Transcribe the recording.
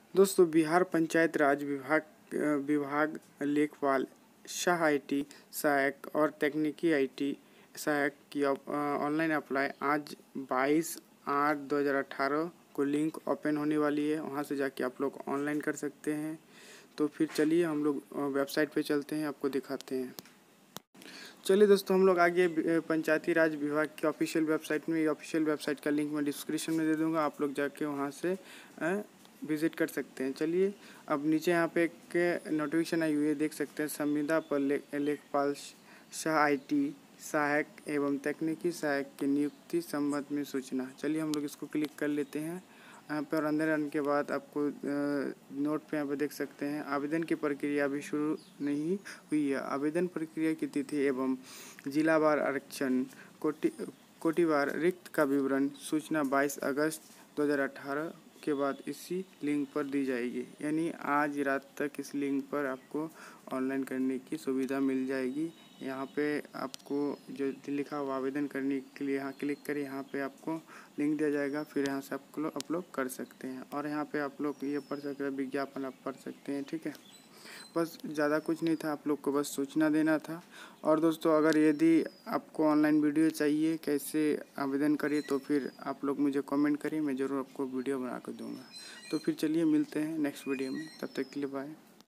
दोस्तों, बिहार पंचायत राज विभाग लेखपाल शाह आईटी सहायक और तकनीकी आईटी सहायक की ऑनलाइन अप्लाई आज 22/8/2018 को लिंक ओपन होने वाली है। वहां से जाके आप लोग ऑनलाइन कर सकते हैं। तो फिर चलिए हम लोग वेबसाइट पे चलते हैं, आपको दिखाते हैं। चलिए दोस्तों, हम लोग आगे पंचायती राज विभाग की ऑफिशियल वेबसाइट में, ऑफिशियल वेबसाइट का लिंक मैं डिस्क्रिप्शन में दे दूंगा, आप लोग जाके वहां से विजिट कर सकते हैं। चलिए, अब नीचे यहाँ पे एक नोटिफिकेशन आई हुई है, देख सकते हैं। संविदा पर लेखपाल शाह आईटी सहायक एवं तकनीकी सहायक की नियुक्ति संबंध में सूचना। चलिए हम लोग इसको क्लिक कर लेते हैं यहाँ पे, और अंदर आने के बाद आपको नोट पे यहाँ पे देख सकते हैं आवेदन की प्रक्रिया अभी शुरू नहीं हुई है। आवेदन प्रक्रिया की तिथि एवं जिलावार आरक्षण कोटिवार रिक्त का विवरण सूचना 22 अगस्त 2018 के बाद इसी लिंक पर दी जाएगी। यानी आज रात तक इस लिंक पर आपको ऑनलाइन करने की सुविधा मिल जाएगी। यहाँ पे आपको जो लिखा हुआ आवेदन करने के लिए यहाँ क्लिक करें, यहाँ पे आपको लिंक दिया जाएगा, फिर यहाँ से आप लोग अपलोड कर सकते हैं। और यहाँ पे आप लोग ये पढ़ सकते हैं, विज्ञापन आप पढ़ सकते हैं। ठीक है, बस ज़्यादा कुछ नहीं था, आप लोग को बस सूचना देना था। और दोस्तों, अगर यदि आपको ऑनलाइन वीडियो चाहिए कैसे आवेदन करें, तो फिर आप लोग मुझे कमेंट करिए, मैं ज़रूर आपको वीडियो बना कर दूँगा। तो फिर चलिए मिलते हैं नेक्स्ट वीडियो में, तब तक के लिए बाय।